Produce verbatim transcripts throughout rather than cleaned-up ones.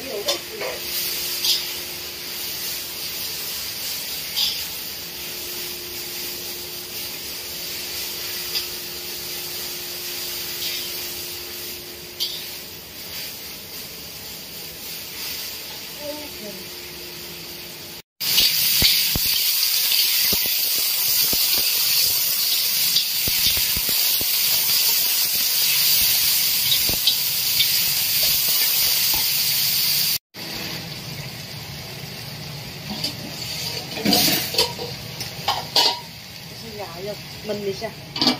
有味吃。是鸭要焖一下。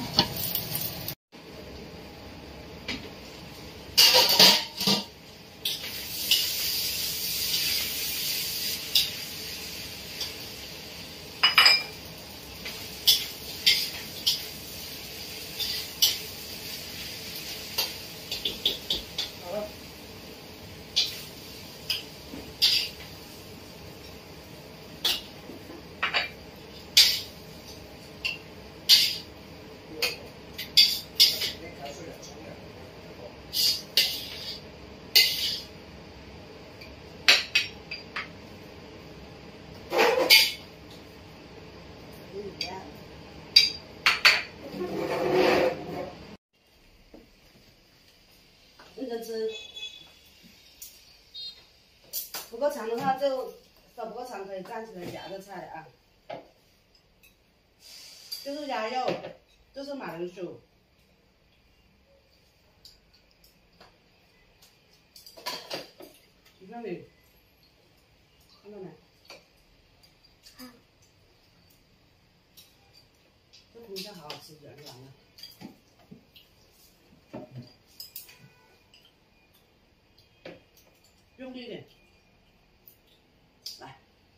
认真吃，不够长的话就手不够长可以站起来夹着菜啊。就是鸭肉，就是马铃薯。你看没？看到没？ 看。 这红椒好好吃，软软的。 用力一点，来，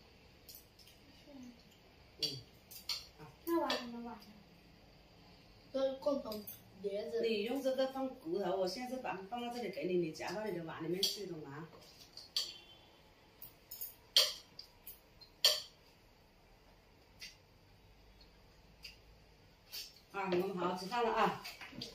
嗯，好。 那碗怎么碗呢？都共同碟子。 你用这个放骨头，我现在是把它放到这里给你，你夹到你的碗里面去，懂吗？啊，我们好好吃饭了啊！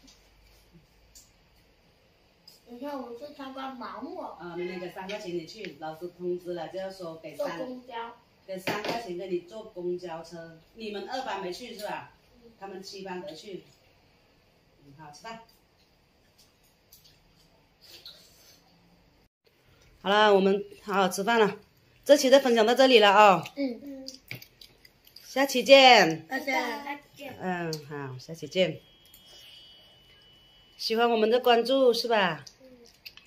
你看我是参观盲目。 啊，明天给三块钱你去，老师通知了，就要说给三， 坐公交， 给三块钱给你坐公交车。你们二班没去是吧？嗯、他们七班得去。嗯，好吃饭。好了，我们好好吃饭了。这期就分享到这里了啊、哦。 嗯嗯。 下期见。 大家再见。 嗯，好，下期见。喜欢我们的关注是吧？